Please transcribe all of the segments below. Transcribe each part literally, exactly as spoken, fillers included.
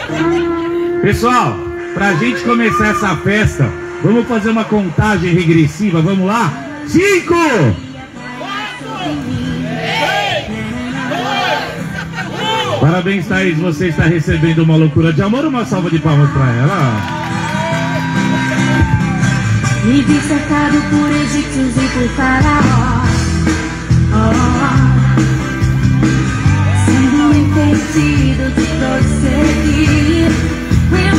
Pessoal, pra gente começar essa festa, vamos fazer uma contagem regressiva, vamos lá? Cinco! Parabéns, Thaís, você está recebendo uma loucura de amor. Uma salva de palmas pra ela. Me vi cercado por egípcios e por faraós, oh, sendo impedido de prosseguir. Eu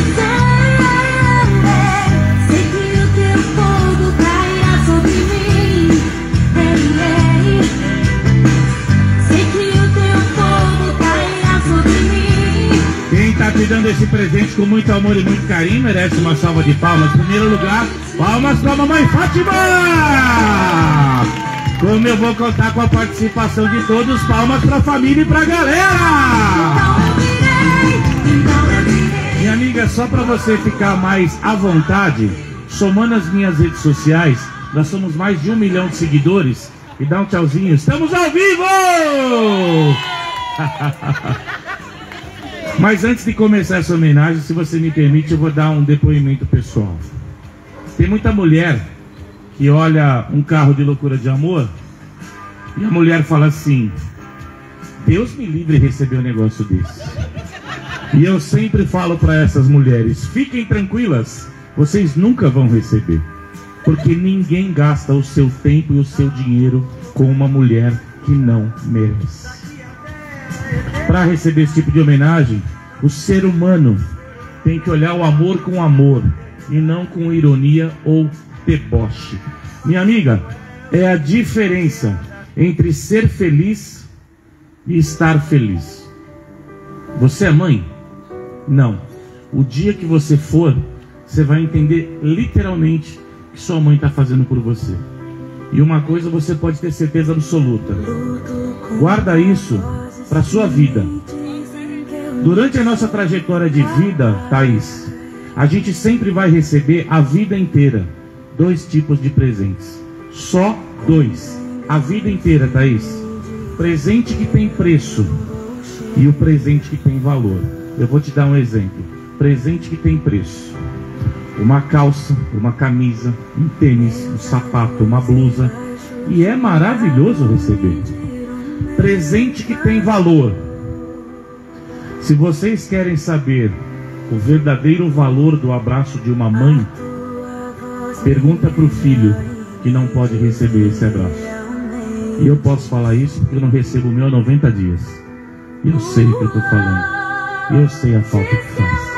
sei, sei que o teu fogo cairá sobre mim. Ei, ei, sei que o teu fogo cairá sobre mim. Quem tá te dando esse presente com muito amor e muito carinho merece uma salva de palmas. Em primeiro lugar, palmas pra mamãe Fátima! Como eu vou contar com a participação de todos, palmas pra família e pra galera! Minha amiga, só pra você ficar mais à vontade, somando as minhas redes sociais, nós somos mais de um milhão de seguidores. E dá um tchauzinho, estamos ao vivo! Mas antes de começar essa homenagem, se você me permite, eu vou dar um depoimento pessoal. Tem muita mulher que olha um carro de loucura de amor e a mulher fala assim: Deus me livre de receber um negócio desse. E eu sempre falo para essas mulheres: fiquem tranquilas, vocês nunca vão receber, porque ninguém gasta o seu tempo e o seu dinheiro com uma mulher que não merece. Para receber esse tipo de homenagem, o ser humano tem que olhar o amor com amor e não com ironia ou deboche. Minha amiga, é a diferença entre ser feliz e estar feliz. Você é mãe? Não. O dia que você for, você vai entender literalmente o que sua mãe está fazendo por você. E uma coisa você pode ter certeza absoluta: guarda isso para sua vida. Durante a nossa trajetória de vida, Thaís, a gente sempre vai receber a vida inteira dois tipos de presentes. Só dois. A vida inteira, Thaís. Presente que tem preço e o presente que tem valor. Eu vou te dar um exemplo. Presente que tem preço: uma calça, uma camisa, um tênis, um sapato, uma blusa. E é maravilhoso receber. Presente que tem valor: se vocês querem saber o verdadeiro valor do abraço de uma mãe, pergunta para o filho que não pode receber esse abraço. E eu posso falar isso porque eu não recebo o meu há noventa dias. Eu sei o que eu estou falando. Eu sei a falta que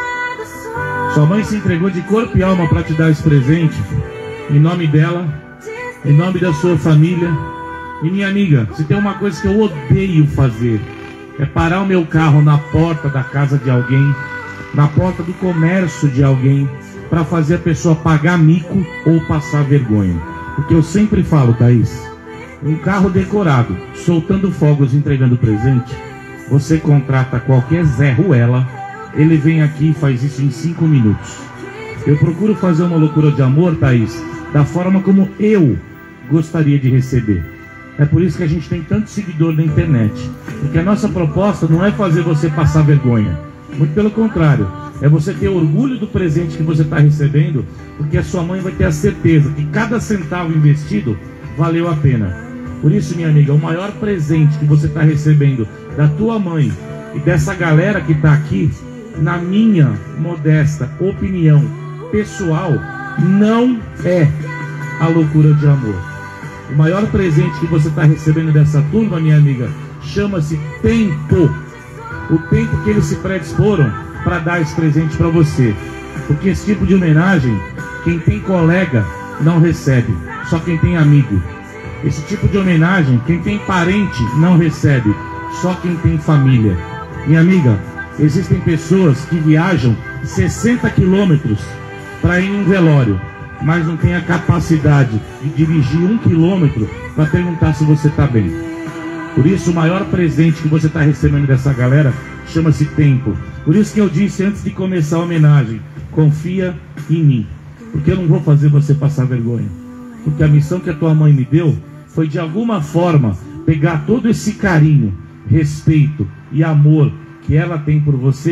faz. Sua mãe se entregou de corpo e alma para te dar esse presente. Em nome dela, em nome da sua família. E minha amiga, se tem uma coisa que eu odeio fazer, é parar o meu carro na porta da casa de alguém, na porta do comércio de alguém, para fazer a pessoa pagar mico ou passar vergonha. Porque eu sempre falo, Thaís, um carro decorado, soltando fogos, entregando presente, você contrata qualquer Zé Ruela, ele vem aqui e faz isso em cinco minutos. Eu procuro fazer uma loucura de amor, Thaís, da forma como eu gostaria de receber. É por isso que a gente tem tanto seguidor na internet. Porque a nossa proposta não é fazer você passar vergonha. Muito pelo contrário. É você ter orgulho do presente que você está recebendo, porque a sua mãe vai ter a certeza que cada centavo investido valeu a pena. Por isso, minha amiga, o maior presente que você está recebendo da tua mãe e dessa galera que está aqui, na minha modesta opinião pessoal, não é a loucura de amor. O maior presente que você está recebendo dessa turma, minha amiga, chama-se tempo. O tempo que eles se predisporam para dar esse presente para você. Porque esse tipo de homenagem, quem tem colega não recebe, só quem tem amigo. Esse tipo de homenagem, quem tem parente não recebe, só quem tem família. Minha amiga, existem pessoas que viajam sessenta quilômetros para ir em um velório, mas não tem a capacidade de dirigir um quilômetro para perguntar se você está bem. Por isso, o maior presente que você está recebendo dessa galera chama-se tempo. Por isso que eu disse antes de começar a homenagem: confia em mim, porque eu não vou fazer você passar vergonha. Porque a missão que a tua mãe me deu foi, de alguma forma, pegar todo esse carinho, respeito e amor que ela tem por você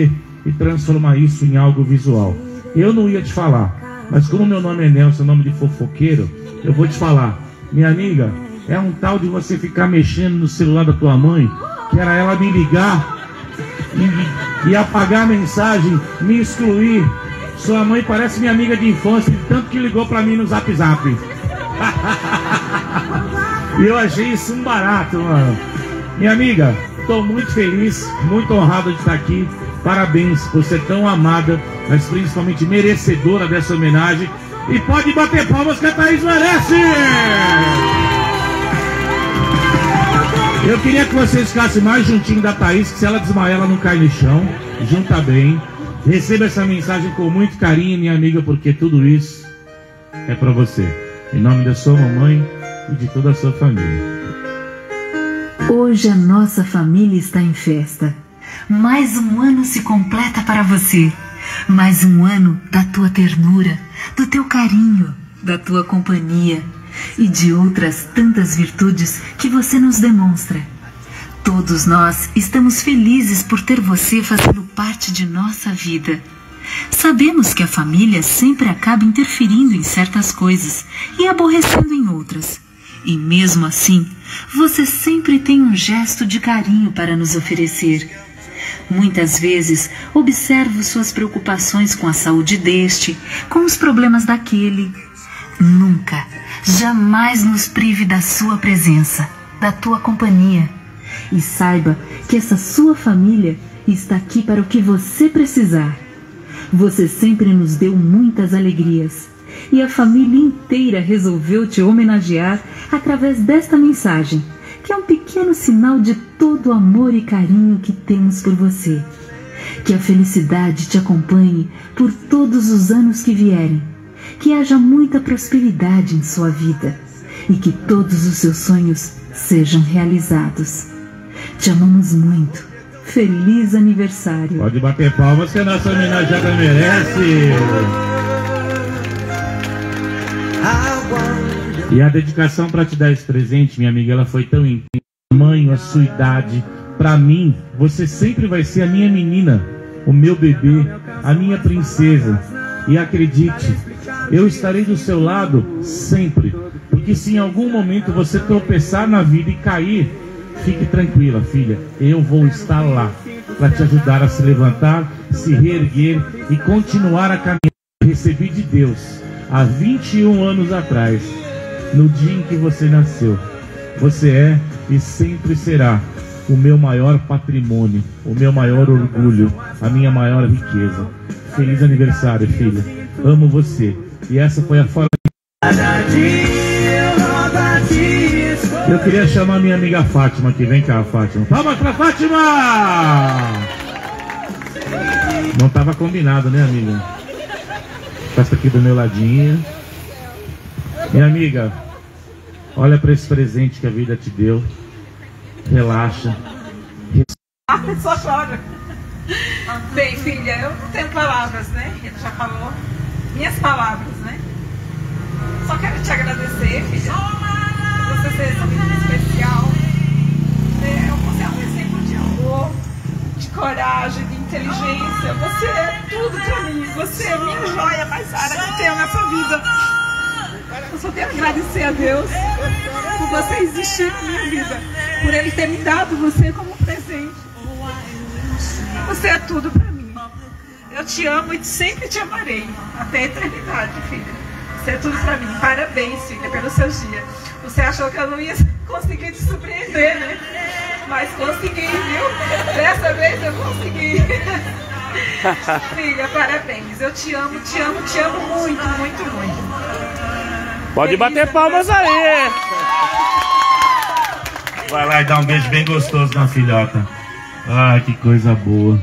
e transformar isso em algo visual. Eu não ia te falar, mas como meu nome é Nelson, nome de fofoqueiro, eu vou te falar. Minha amiga, é um tal de você ficar mexendo no celular da tua mãe, que era ela me ligar e, e apagar a mensagem, me excluir. Sua mãe parece minha amiga de infância, tanto que ligou pra mim no Zap Zap. E eu achei isso um barato, mano. Minha amiga, estou muito feliz, muito honrado de estar aqui. Parabéns por ser tão amada, mas principalmente merecedora dessa homenagem. E pode bater palmas que a Thaís merece! Eu queria que vocês ficassem mais juntinho da Thaís, que se ela desmaiar, ela não cai no chão. Junta bem. Receba essa mensagem com muito carinho, minha amiga, porque tudo isso é para você. Em nome da sua mamãe e de toda a sua família. Hoje a nossa família está em festa. Mais um ano se completa para você. Mais um ano da tua ternura, do teu carinho, da tua companhia e de outras tantas virtudes que você nos demonstra. Todos nós estamos felizes por ter você fazendo parte de nossa vida. Sabemos que a família sempre acaba interferindo em certas coisas e aborrecendo em outras. E mesmo assim, você sempre tem um gesto de carinho para nos oferecer. Muitas vezes, observo suas preocupações com a saúde deste, com os problemas daquele. Nunca, jamais nos prive da sua presença, da tua companhia. E saiba que essa sua família está aqui para o que você precisar. Você sempre nos deu muitas alegrias. E a família inteira resolveu te homenagear através desta mensagem, que é um pequeno sinal de todo o amor e carinho que temos por você. Que a felicidade te acompanhe por todos os anos que vierem. Que haja muita prosperidade em sua vida e que todos os seus sonhos sejam realizados. Te amamos muito. Feliz aniversário. Pode bater palmas que a nossa homenageada merece. E a dedicação para te dar esse presente, minha amiga, ela foi tão intensa. Tamanho, a sua idade. Para mim, você sempre vai ser a minha menina, o meu bebê, a minha princesa. E acredite, eu estarei do seu lado sempre. Porque se em algum momento você tropeçar na vida e cair, fique tranquila, filha. Eu vou estar lá para te ajudar a se levantar, se reerguer e continuar a caminhar. Recebi de Deus há vinte e um anos atrás, no dia em que você nasceu. Você é e sempre será o meu maior patrimônio, o meu maior orgulho, a minha maior riqueza. Feliz aniversário, filha. Amo você. E essa foi a forma. Eu queria chamar minha amiga Fátima aqui. Vem cá, Fátima. Palmas pra Fátima! Não estava combinado, né, amiga? Passa aqui do meu ladinho. Minha amiga, olha para esse presente que a vida te deu. Relaxa. Ah, só chora. Bem, filha, eu não tenho palavras, né? Ele já falou minhas palavras, né? Só quero te agradecer, filha. Você ser essa menina especial. Você é um exemplo de amor, de coragem, de inteligência. Você é tudo pra mim. Você é a minha joia mais rara que eu tenho nessa vida. Eu só tenho que agradecer a Deus por você existir na minha vida, por Ele ter me dado você como presente. Você é tudo pra mim. Eu te amo e sempre te amarei, até a eternidade, filha. Você é tudo pra mim. Parabéns, filha, pelos seus dias. Você achou que eu não ia conseguir te surpreender, né? Mas consegui, viu? Dessa vez eu consegui. Filha, parabéns. Eu te amo, te amo, te amo muito, muito, muito. Pode Feliz bater palmas aí. Vai lá e dá um beijo bem gostoso na filhota. Ah, que coisa boa.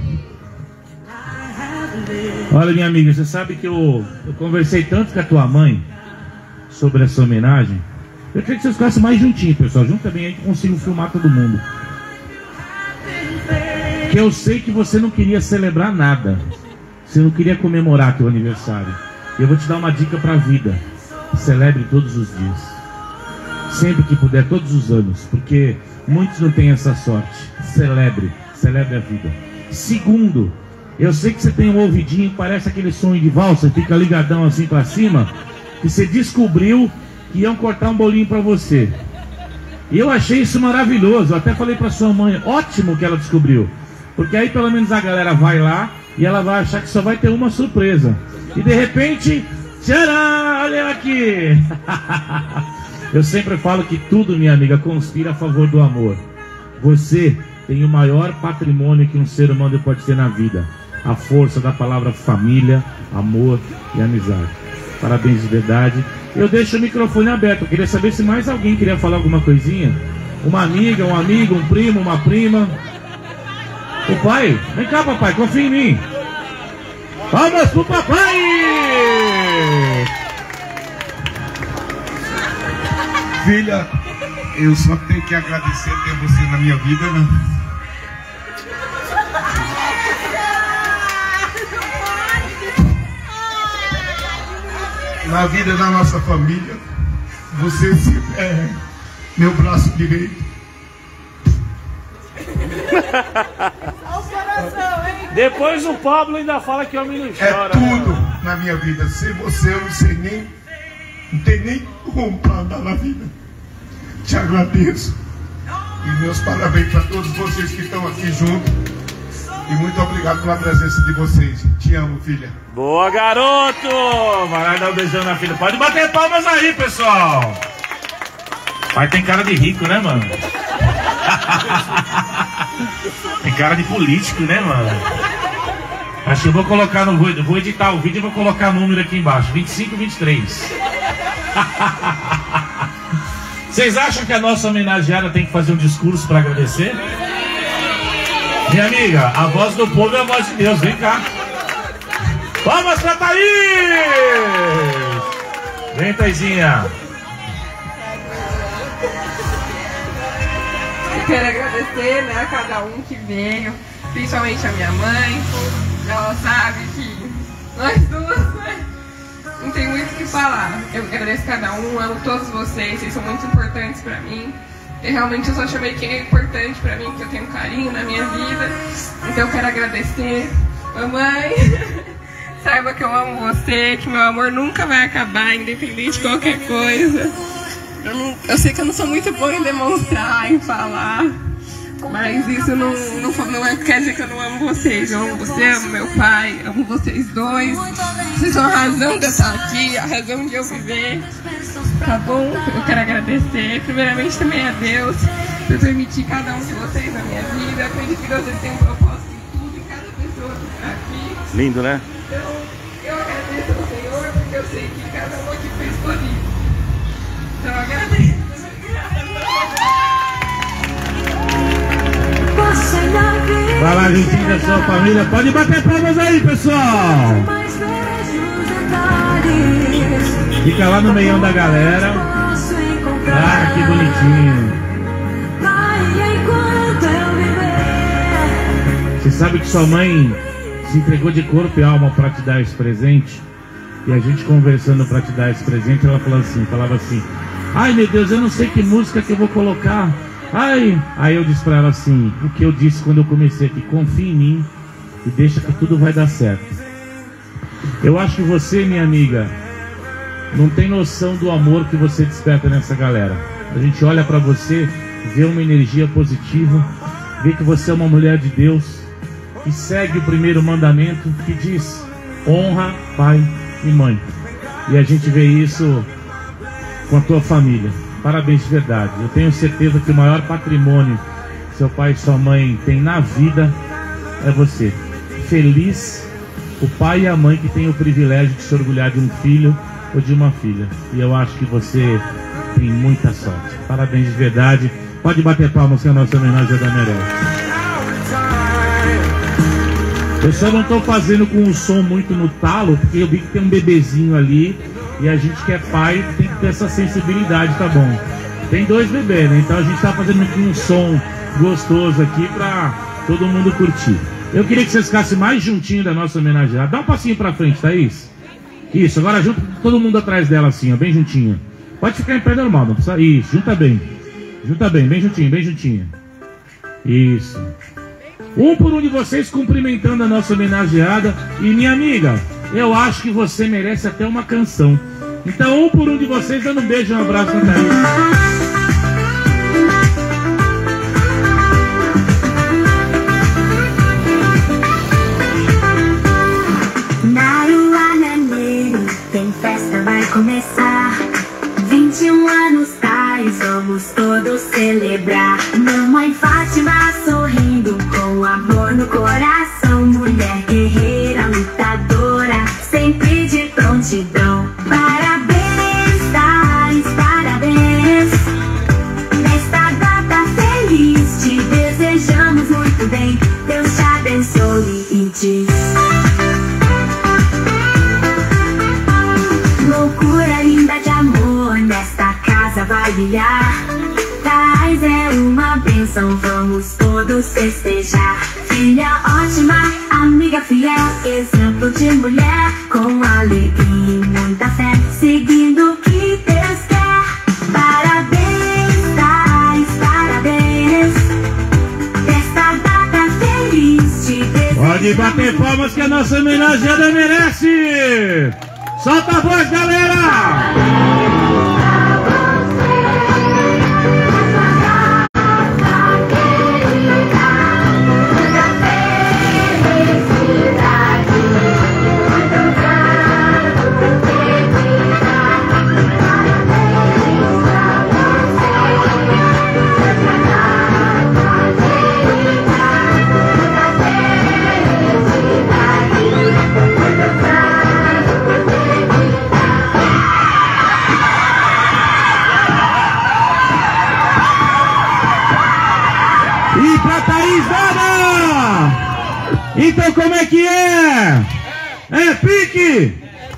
Olha, minha amiga, você sabe que eu, eu conversei tanto com a tua mãe sobre essa homenagem. Eu queria que vocês ficassem mais juntinhos, pessoal. Junto também aí que consigo filmar todo mundo. Que eu sei que você não queria celebrar nada. Você não queria comemorar teu aniversário. E eu vou te dar uma dica pra vida. Celebre todos os dias. Sempre que puder, todos os anos. Porque muitos não têm essa sorte. Celebre. Celebre a vida. Segundo, Eu sei que você tem um ouvidinho, parece aquele sonho de valsa, fica ligadão assim pra cima, que você descobriu que iam cortar um bolinho pra você. E eu achei isso maravilhoso. Eu até falei pra sua mãe, ótimo que ela descobriu, porque aí pelo menos a galera vai lá e ela vai achar que só vai ter uma surpresa. E de repente, tcharam, olha aqui. Eu sempre falo que tudo, minha amiga, conspira a favor do amor. Você tem o maior patrimônio que um ser humano pode ter na vida: a força da palavra família, amor e amizade. Parabéns de verdade. Eu deixo o microfone aberto. Eu queria saber se mais alguém queria falar alguma coisinha. Uma amiga, um amigo, um primo, uma prima. O pai, vem cá, papai, confia em mim. Vamos pro papai! Filha, eu só tenho que agradecer ter você na minha vida, né? Na vida da nossa família, você sempre é meu braço direito. Depois o Pablo ainda fala que o homem não chora. É tudo, né, na minha vida. Sem você eu não sei nem, não tem nem como pra andar na vida. Te agradeço. E meus parabéns para todos vocês que estão aqui juntos. E muito obrigado pela presença de vocês. Te amo, filha. Boa, garoto! Vai lá dar um beijão na filha. Pode bater palmas aí, pessoal. Pai tem cara de rico, né, mano? Tem cara de político, né, mano? Acho que eu vou colocar no... Vou, vou editar o vídeo e vou colocar o número aqui embaixo. vinte e cinco, vinte e três. Vocês acham que a nossa homenageada tem que fazer um discurso para agradecer? Minha amiga, a voz do povo é a voz de Deus. Vem cá. Vamos pra Thaís! Vem, Thaisinha. Eu quero agradecer, né, a cada um que veio, principalmente a minha mãe. Ela sabe que nós duas, né, não tem muito o que falar. Eu agradeço cada um, amo todos vocês, vocês são muito importantes pra mim. E realmente eu só chamei quem é importante pra mim, que eu tenho carinho na minha vida. Então eu quero agradecer. Mamãe, saiba que eu amo você, que meu amor nunca vai acabar, independente de qualquer coisa. Eu, não, eu sei que eu não sou muito boa em demonstrar, em falar, mas isso não, não, não quer dizer que eu não amo vocês. Eu amo você, amo meu pai, amo vocês dois. Vocês são a razão de eu estar aqui, a razão de eu viver. Tá bom? Eu quero agradecer primeiramente também a Deus por permitir cada um de vocês na minha vida. Eu acredito que Deus tem um propósito em tudo, em cada pessoa que está aqui. Lindo, né? Então, eu agradeço ao Senhor porque eu sei que cada um aqui foi escolhido. Então, eu agradeço. Vai lá, juntinho da sua família. Pode bater palmas aí, pessoal. Fica lá no meião da galera. Ah, que bonitinho. Você sabe que sua mãe se entregou de corpo e alma para te dar esse presente? E a gente conversando para te dar esse presente, ela falou assim, falava assim: ai, meu Deus, eu não sei que música que eu vou colocar. Ai, aí eu disse para ela assim, o que eu disse quando eu comecei aqui: confia em mim e deixa que tudo vai dar certo. Eu acho que você, minha amiga, não tem noção do amor que você desperta nessa galera. A gente olha para você, vê uma energia positiva, vê que você é uma mulher de Deus e segue o primeiro mandamento que diz: honra pai e mãe. E a gente vê isso com a tua família. Parabéns de verdade. Eu tenho certeza que o maior patrimônio que seu pai e sua mãe têm na vida é você. Feliz o pai e a mãe que tem o privilégio de se orgulhar de um filho ou de uma filha. E eu acho que você tem muita sorte. Parabéns de verdade. Pode bater palmas que a nossa homenagem da merece. Eu só não estou fazendo com o som muito no talo, porque eu vi que tem um bebezinho ali e a gente que é pai tem que ter essa sensibilidade, tá bom? Tem dois bebês, né? Então a gente está fazendo um som gostoso aqui para todo mundo curtir. Eu queria que vocês ficassem mais juntinho da nossa homenageada. Dá um passinho para frente, Thaís. Isso, agora junta todo mundo atrás dela assim, ó, bem juntinho. Pode ficar em pé normal, não precisa. Isso, junta bem. Junta bem, bem juntinho, bem juntinho. Isso. Um por um de vocês cumprimentando a nossa homenageada. E minha amiga, eu acho que você merece até uma canção. Então um por um de vocês dando um beijo e um abraço na Thaís. Tem festa, vai começar. vinte e um anos Thais, vamos todos celebrar. Mamãe Fátima sorrindo com amor no coração. Mulher guerreira, lutadora, sempre de prontidão. Parabéns, Thais, parabéns. Nesta data feliz te desejamos muito bem. Deus te abençoe e te loucura linda de amor, nesta casa vai brilhar. Thais é uma bênção, vamos todos festejar. Filha ótima, amiga fiel, exemplo de mulher, com alegria e muita fé, seguindo o que Deus quer. Parabéns, Thais, parabéns. Nesta data feliz te desejo. Pode bater palmas que a nossa homenageada merece! Solta a voz, galera! Então como é que é? É pique?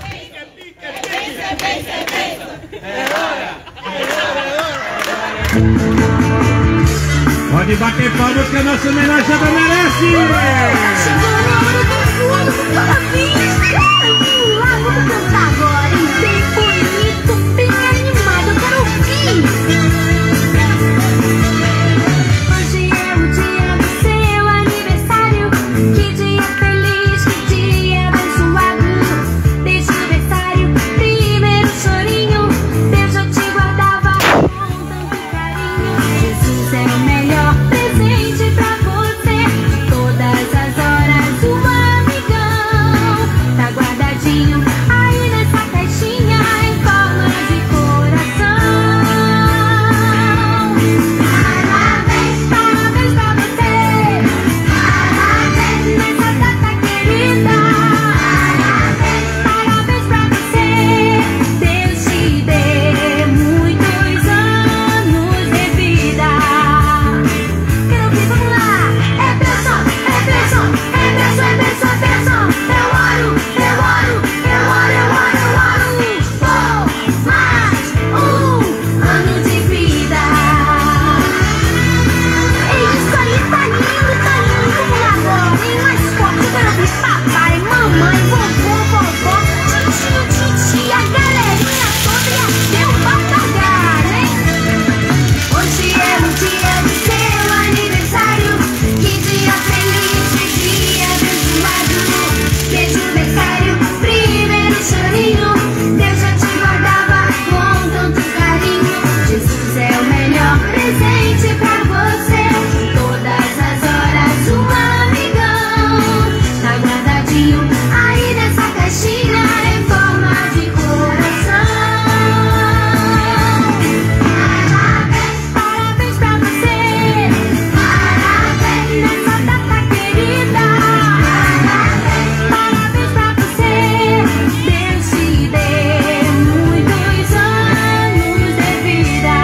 Pode bater palmas que a nossa homenageada merece! Chegou a hora do fundo, parabéns! Vamos lá, vamos cantar agora, hein? Bem bonito, bem animado, eu quero ouvir! Hoje é o dia do seu aniversário. Que dia feliz, que dia abençoado. Desde o aniversário, primeiro chorinho, Deus já te guardava com tanto carinho. Jesus é o melhor presente pra você. De todas as horas, um amigão tá guardadinho aí nessa caixinha em forma de coração. Parabéns, parabéns pra você. Parabéns nessa data querida. Parabéns, parabéns pra você. Deus te dê muitos anos de vida. Quero ouvir, vamos lá. É bênção, é bênção, é bênção, é bênção, é bênção. Eu oro, eu oro, eu oro, eu oro, eu oro. Por mais um ano de vida. Isso aí tá lindo, tá lindo. Vamos lá agora, hein? Mais forte, eu quero ouvir papai, mamãe, vovô, vovó, tio, titi, a galerinha toda e até o papagaio, hein? Hoje é o dia do seu aniversário. Que dia feliz, que dia abençoado. Desde o aniversário, primeiro chorinho, Deus já te guardava com tanto carinho. Jesus é o melhor presente pra você. De todas as horas, um amigão tá guardadinho aí nessa caixinha em forma de coração. Parabéns, parabéns pra você. Parabéns nessa data querida. Parabéns pra você. Deus te dê muitos anos de vida.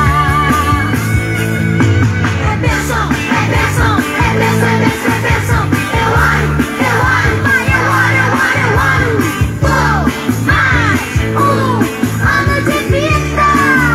É bênção, é bênção, é bênção, é bênção, é bênção. Eu oro, eu oro, pai, eu oro, eu oro, eu oro. Por mais um ano de vida.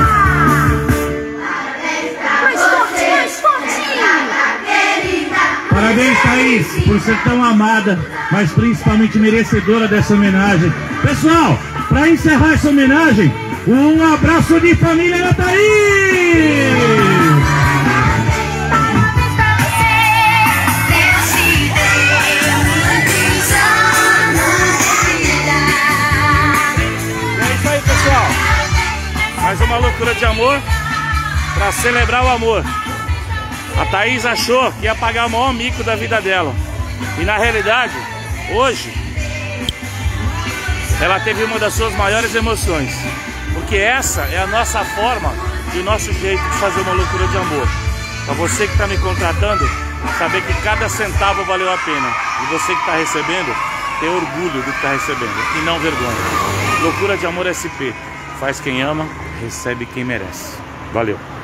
Mais forte, mais forte. Parabéns, Thaís, por ser tão amada, mas principalmente merecedora dessa homenagem. Pessoal, para encerrar essa homenagem, um abraço de família da Thaís! Parabéns pra você. loucura de amor para celebrar o amor. A Thaís achou que ia pagar o maior mico da vida dela. E na realidade, hoje, ela teve uma das suas maiores emoções. Porque essa é a nossa forma e o nosso jeito de fazer uma loucura de amor. Para você que está me contratando, saber que cada centavo valeu a pena. E você que está recebendo, ter orgulho do que está recebendo e não vergonha. Loucura de Amor S P. Faz quem ama, recebe quem merece. Valeu.